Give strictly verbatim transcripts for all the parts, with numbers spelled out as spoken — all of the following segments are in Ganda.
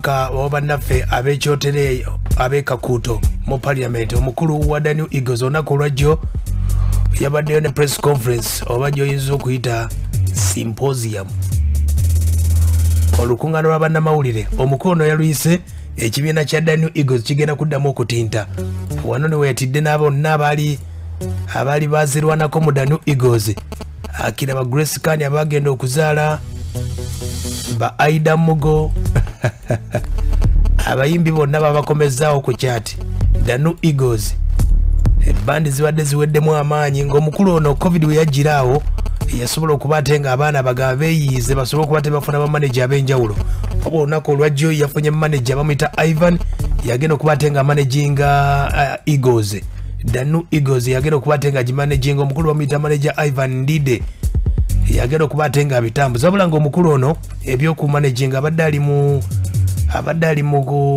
babaka wabannaffe ab'ekyotere ab'ekakuuto mu parliament omukulu wa The New Eagles olunaku olwajjo yabaddeyo ne press conference oba gy'oyinza okuyita symposium olukuŋŋaana lwa bannamawulire omukulu ono yaluyise ekibiina kya The New Eagles kigenda kuddamu okutinta wano ne weyatidde n'abonna abaali abaali baazirwanako mu The New Eagles akira ba Grace Kani abagenda okuzaala ba Aida Mugo abayimbi bonna babakomezaawo ku kyati The New Eagles ebandi zibadde ziweddemu amaanyi ng'omukulu ono covid we yagiraawo yasobola okuba ate nga abaana bagaba beeyiize basobole okuba tebafuna bamaneja ab'enjawulo oba olunaku olwajjo yafunye manaja bamuyita Ivan yagenda okuba ate nga managinga uh, Eagles The New Eagles yagenda okuba ate nga gimanaginga omukulu bamuyita manaja Ivan Ndide yagenda okuba ate nga bitambuza wabula ng'omukulu ono ebyokumanaginga abadde ali mu abadde ali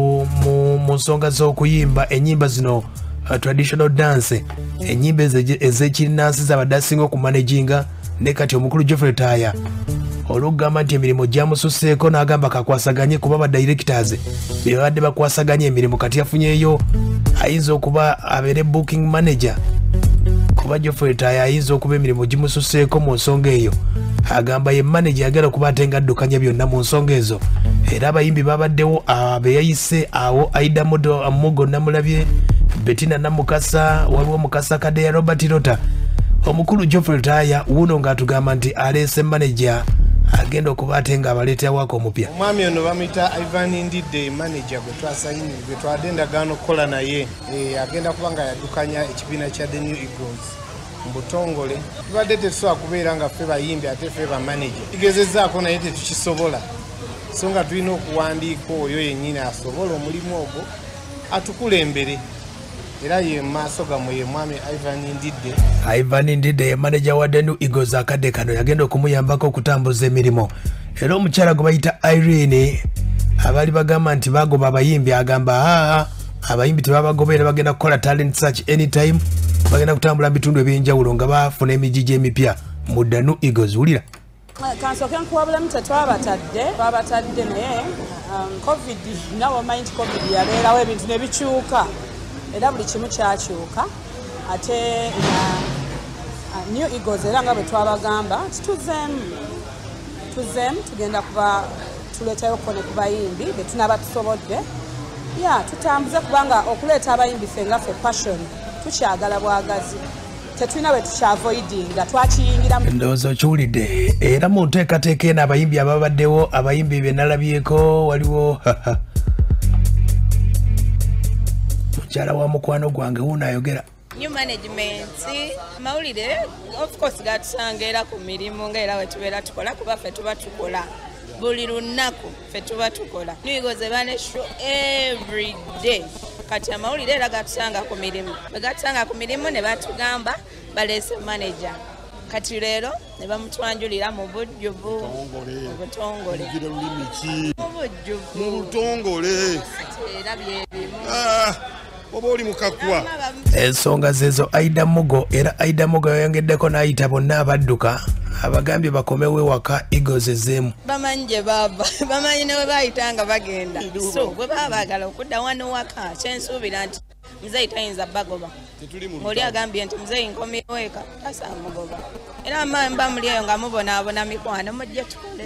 mu nsonga z'okuyimba ennyimba zino uh, traditional dance ennyimba ez'ekinnansi zabadde asinga okumanaginga ne kati omukulu Lutaaya olugamba nti emirimu gyamususseeko n'agamba kakwasaganye kuba ba directors be babadde bakwasaganye emirimu kati yafunyeeyo ayinza okuba abeere booking manager kuba Lutaaya ayinza okuba emirimu gimususseeko mu nsonga eyo agamba ye manager yagala okuba ate nga addukanya byonna mu nsonga ezo era abayimbi babaddewo be yayise awo Aida Mugo namulabye Bettina Namukasa waliwo Mukasa Kadeya Robert Rota omukulu Lutaaya wuno ng'atugamba nti aleese manager agenda okuba ate nga abaleetera wako omupya omwami ono bamuyita Ivan Ndide manager gwe twasayini gwe twadde endagaano okukola naye agenda kuba nga yaddukanya ekibiina kya The New Eagles mu butongole tubadde tetusobola kubeera nga ffe bayimbi ate ffe bamanager tugezezaako naye tetukisobola so nga tulina okuwandiika oyo yennyini asobola omulimu ogwo atukulembere era ye maaso gamwe ye mwami Ivan Ndide Ivan Ndide ye manager wa The New Eagles akadde kano yagenda okumuyambako okutambuza emirimu era omukyala gwe bayita Irene abali bagamba nti bagoba abayimbi agamba aa abayimbi tebabagobeera bagenda kukola talent search anytime bagenda kutambula mu bitundu ebyenjawulo nga bafuna emijiji emipya mu The New Eagles wulira kansooke nkuwabulamu tetwabatadde twabatadde naye covid nawe omanyi nti covid yabeerawo ebintu ne bikyuka era buli kimu kyakyuka ate New Eagles era nga bwe twabagamba tuzeemu tuzeemu tugenda kuba tuleetayo kone ku bayimbi be tunaba tusobodde ya tutambuze kubanga okuleeta abayimbi ffe nga ffe passion tukyagala bwagazi tetulina bwe tukyavoidinga twakiyingira ndowooza okiwulidde era mu nteekateeka eno abayimbi ababaddewo abayimbi be nalabyeko waliwo mukyala wa mukwano gwange wuno ayogera new management mawulire of course gatusanga era ku mirimu nga era wetubeera tukola kuba ffe tuba tukola buli lunaku ffe tuba tukola New Eagles ebane show every day kati amawulire era gatusanga ku mirimu bwe gatusanga ku mirimu ne batugamba baleese manager kati leero ne bamutwanjulira mu bujjuvu mu butongole mu butongole era byebimu oba oli mukakwa ensonga zezo Aida Mugo era Aida Mugo yayongeddeko n'ayita bonna abadduka abagambye bakomewo ewaka Eagles ezeemu bamanyi gye bava bamanyi ne bwe baayitanga bagenda so bwe baba baagala okudda wano waka kyensuubira nti muzeeyi tayinza bagoba ng'oli agambye nti muzeeyi nkomyewo eka tasamugoba era mba muli eyo nga mubonaabona mikwano mujje tukole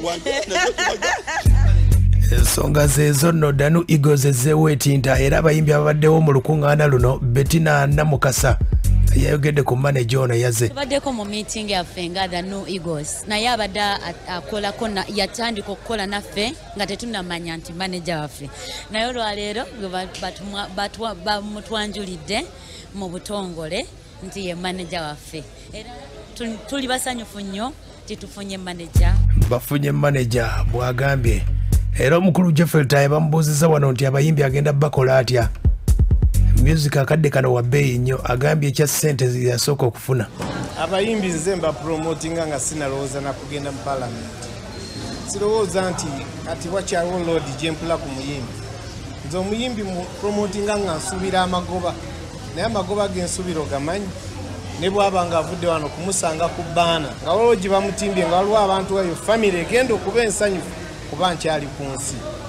ensonga zezo nno The New Eagles ezeewo etinta era abayimbi ababaddewo mu lukuŋŋaana luno Bettina Namukasa yayogedde ku manager ono yazze tubaddeko mu meeting yaffe nga The New Eagles naye abadde akolako yatandika okukola naffe nga tetunamanya nti manager waffe naye olwaleero bamutwanjulidde mu butongole nti ye manager waffe era tuli basanyufu nnyo titufunye manager bafunye manager bwagambye era omukulu Lutaaya bamubuuziza wano nti abayimbi agenda bakola atya music akadde kano wa bbeeyi nnyo agambye ekya ssente yasooka okufuna abayimbi nze mba promotinga nga sinalowooza nakugenda mu parliament sirowooza nti kati wakyaliwo load gyempula ku muyimbi nze omuyimbi mu promotinga nga nsuubira amagoba naye amagoba gensuubira ogamanyi ne bwaba nga avudde wano kumusanga ku bbaana nga waliwo gye bamutimbye nga waliwo abantu eyo famire egenda okuba ensanyufu kuba nkyali ku nsi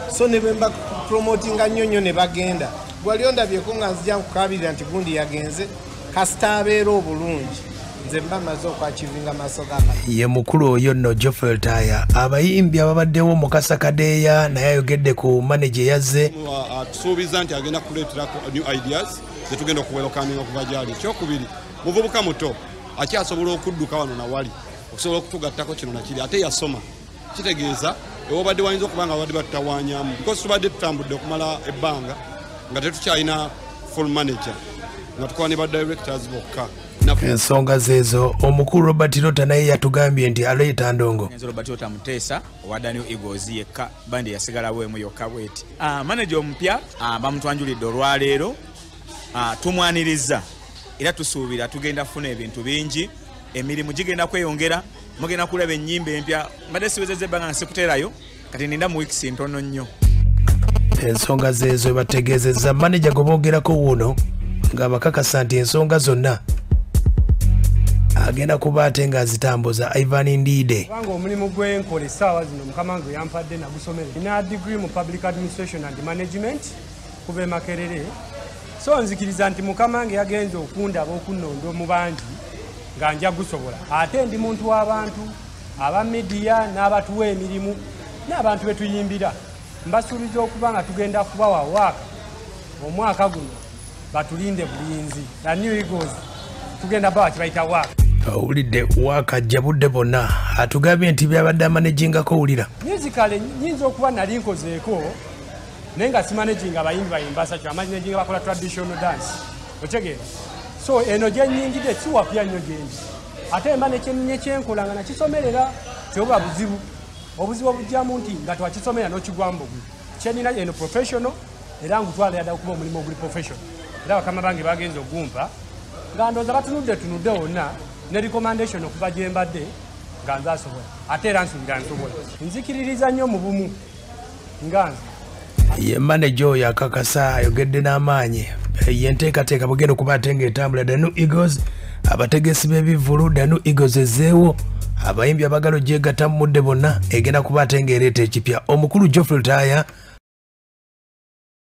so ne bemba promotinga nnyo nnyo ne bagenda gwali ondabyeko nga nzija nkukabirira nti gundi yagenze kasita abeera obulungi nze mba maze okwakivinga maaso gaka ye mukulu oyo nno Geoffrey Lutaaya abayimbi ababaddewo Mukasa Kadeya naye ayogedde ku manager yazze tusuubiza nti agenda kuleetera new ideas zetugenda okuwelokaminga okuva gyali ekyokubiri muvubuka muto akyasobola okudduka wano nawali okusobola okutugattako kino nakiri ate yasoma kitegeeza ewobadde wayinza okuba nga babadde batutawanyamu because tubadde tutambudde okumala ebbanga nga tetukyalina full manager nga tukola ne ba directors bokka ensonga zezo omukulu Robert Lota naye yatugambye nti aleeta ndongo enzo Robert Lota Mutesa owa New Eagles yekka bandi yasigala bwemu yokka bweti ah manager omupya ah bamutwanjulidde olwaleero ah tumwaniriza era tusuubira tugenda funa ebintu bingi emirimu gigenda kweyongera mugenda kulaba ennyimba empya mbadde siwezezze ebbanga nasikuteerayo kati ninda mu weeks ntono nnyo ensonga zezo bategeezezza manager gobogerako wuno nga bakakasa nti ensonga zonna agenda kuba ate nga azitambuza Ivan Ndide kubanga omulimu gwenkola essaawa zino mukama wange yampadde nagusomere ina degree mu public administration and management kuva e Makerere so nzikiriza nti mukama wange yagenze okundaba okunnondo mu bangi nga nja gusobola ate ndi muntu w'abantu aba media n'abatuwa emirimu n'abantu betuyimbira mbasuubiza okuba nga tugenda kubawa waaka omwaka guno batulinde bulinzi na New Eagles tugenda bawa kibayita waaka owulidde waaka jjabudde bonna atugambye nti byabadde amanagingako owulira musicale nyinza okuba nali nkozeeko naye nga simanaging abayimbi bayimbasa kyo amanaging bakola traditional dance otegeera so eno gyenyingidde siwapya nnyo gyendi ate emba nekyeninye kyenkola nga nakisomerera teoba buzibu obuzibu obujjamu nti nga twakisomera n'okigwamu bugwi kyenina eno professional era ngutwala yadda okuba omulimu oguli professional era bakama bange bagenza ogumpa nga ndooza batunudde tunudde wonna ne recommendation okuva gye mbadde nga nze asobola ate era nsuubira nsobola nzikiririza nnyo mu bumu nga nze ye manager oyo akakasa ayogedde n'amaanyi ye nteekateeka bugenda okuba ate ng'etambula New Eagles abategesi b'ebivvulu New Eagles ezzeewo abayimbi abagala ogyegatta mu mudde bonna egenda kuba ate ng'ereeta ekipya omukulu Geoffrey Lutaaya